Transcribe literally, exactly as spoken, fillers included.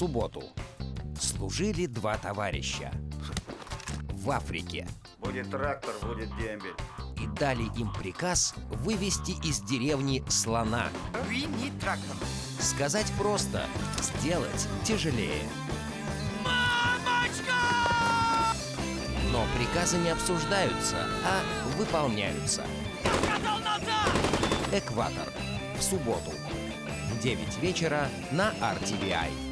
субботу. Служили два товарища в Африке. Будет трактор, будет дембель. И дали им приказ вывести из деревни слона. We need трактор. Сказать просто, сделать тяжелее. Мамочка! Но приказы не обсуждаются, а выполняются. Я сказал назад! Экватор. В субботу. В девять вечера на ар ти ви ай.